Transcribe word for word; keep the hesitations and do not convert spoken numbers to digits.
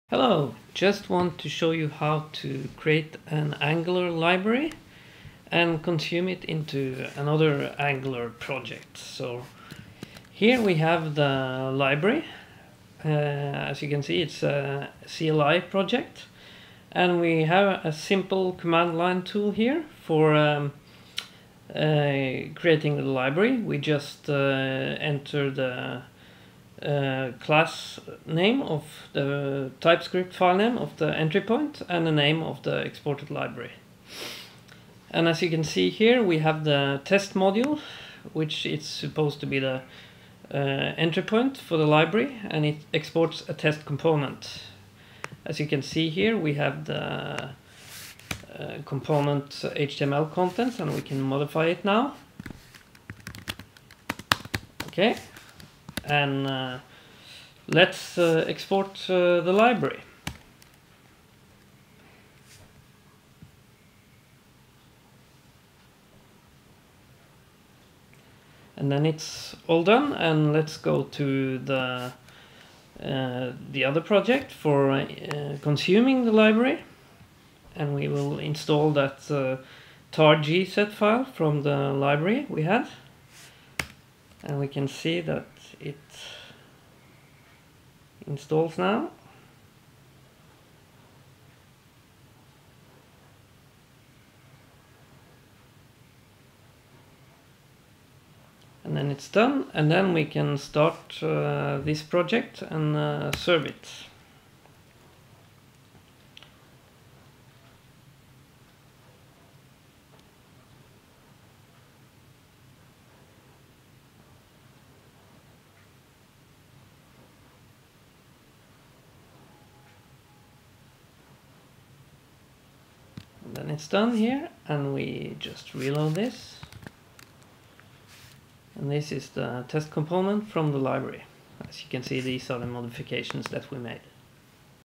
Hello, just want to show you how to create an Angular library and consume it into another Angular project. So here we have the library. Uh, as you can see, it's a C L I project, and we have a simple command line tool here for um, uh, creating the library. We just uh, enter the Uh, class name of the TypeScript file name of the entry point and the name of the exported library. And as you can see here, we have the test module, which is supposed to be the uh, entry point for the library, and it exports a test component. As you can see here, we have the uh, component H T M L contents, and we can modify it now. Okay. And uh, let's uh, export uh, the library. And then it's all done, and let's go to the uh, the other project for uh, consuming the library, and we will install that uh, tar gset file from the library we had, and we can see that it installs now. And then it's done, and then we can start uh, this project and uh, serve it. And then it's done here, and we just reload this. And this is the test component from the library. As you can see, these are the modifications that we made.